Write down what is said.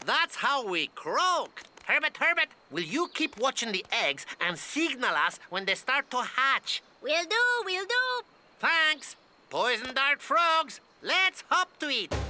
That's how we croak. Herbert, will you keep watching the eggs and signal us when they start to hatch? Will do. Thanks. Poison dart frogs, let's hop to it.